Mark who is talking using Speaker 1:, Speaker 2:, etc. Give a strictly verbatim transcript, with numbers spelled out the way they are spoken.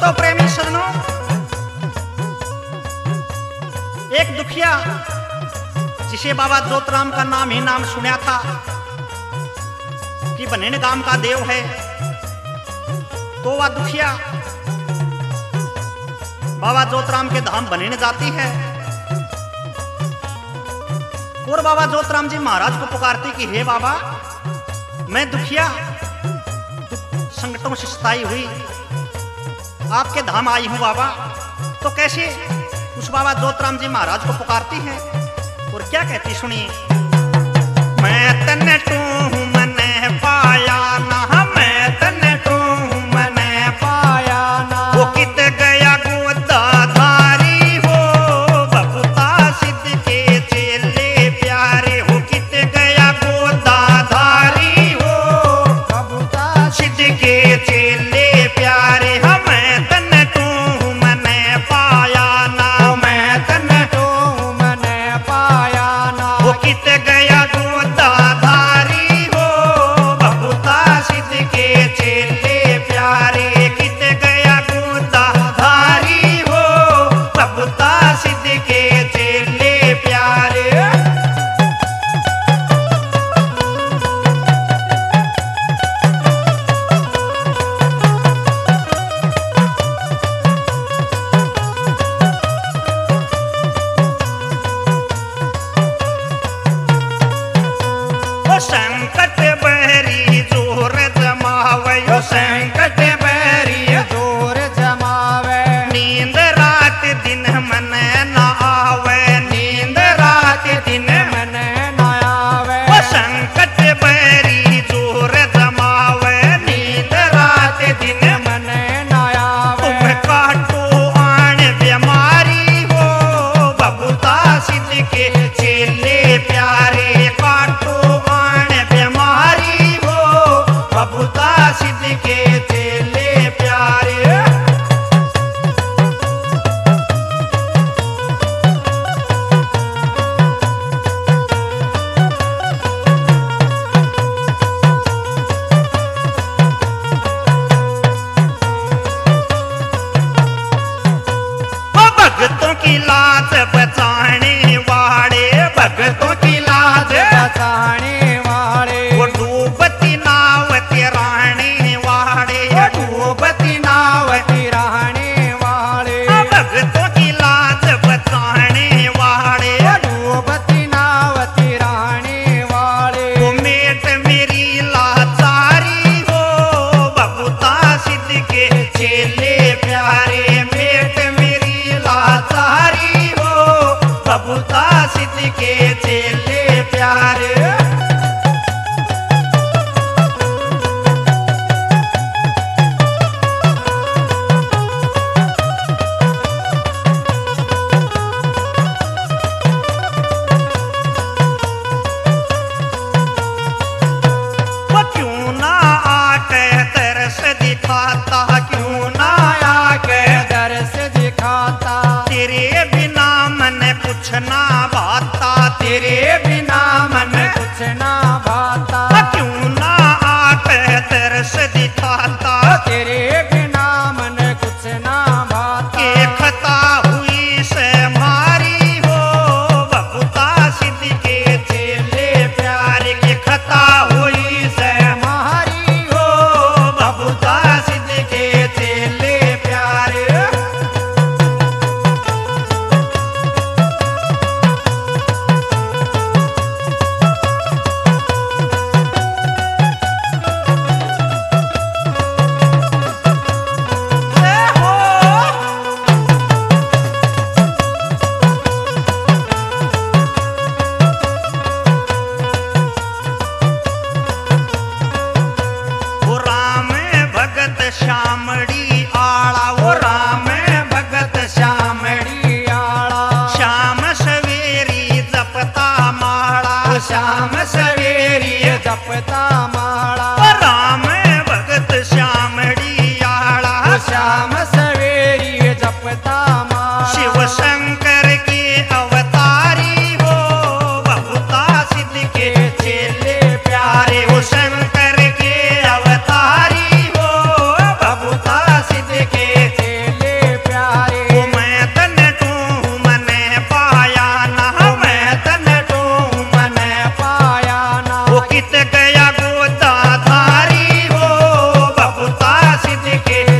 Speaker 1: तो प्रेमी सजनों, एक दुखिया जिसे बाबा जोतराम का नाम ही नाम सुना था कि बनेन गांव का देव है, तो वह दुखिया बाबा जोतराम के धाम बनेन जाती है और बाबा जोतराम जी महाराज को पुकारती कि हे बाबा, मैं दुखिया संकटों से सताई हुई आपके धाम आई हूं बाबा। तो कैसे उस बाबा जोतराम जी महाराज को पुकारती है और क्या कहती सुनिए। मैं तन्ने टू हूं मैंने पाया ना, मैं तन्ने टू हूं मैंने पाया ना, वो कित गया गोदा धारी हो बबूता सिद्ध के चेले प्यारे, हो कित गया गोदा धारी हो बबूता सिद्ध के चेले प्यारे। हमें तन्ने टू हूं मैंने पाया ना, मैं तन्ने टू हूं मैंने पाया ना, वो कित गया गोदा धारी हो बबूता सिद्ध के चेले प्यारे, कित गया गोदा धारी हो बबूता सिद्ध के चेले प्यारे। संकट बहरी जोर जमावे, यो संकट बहरी जोर जमावे, नींद रात दिन मन न आवे, नींद रात दिन मन न आवे, ओ संकट बहरी जोर जमावे, नींद रात दिन मन न आवे, तुम काटो आन बीमारी हो बबूता सिद्ध के चेले प्यारे, काटो बबूता सिद्ध के चेले प्यारे। भगतों की लाज बचाने वाले, भगतों की लाज बचाने वाले, वो डूबती नाव तिराने वाले, डूबती नाव तिराने वाले, भगतों की लाज बचाने वाले, डूबती नाव तिराने वाले, वो मेट मेरी लाचारी हो बबूता सिद्ध के चेले प्यारे, मेट मेरी लाचारी हो बबूता सिद्ध के चेले प्यारे। दिखाता क्यों ना आके दर्श दिखाता, तेरे बिना मन कुछ ना भाता, तेरे बिना मन कुछ ना भाता, क्यों ना आके दर्श दिखाता, तेरे बिना मन कुछ ना भाता, के खता हुई से मारी हो बबूता सिद्ध के चेले प्यारे, के खता हुई से मारी हो बबूता सिद्ध के चेले प्यारे। श्यामड़ी आला, वो राम भगत श्यामड़ी आला, श्याम सवेरी जपता माला, श्याम सवेरी जपता माला, राम भगत श्यामड़ी आला, श्याम सवेरी जपता माला, शिव शंकर के अवतारी हो बबूता सिद्ध के चेले प्यारे, वो शंकर के अवतारी बबूता सिद्ध के
Speaker 2: सिद्ध के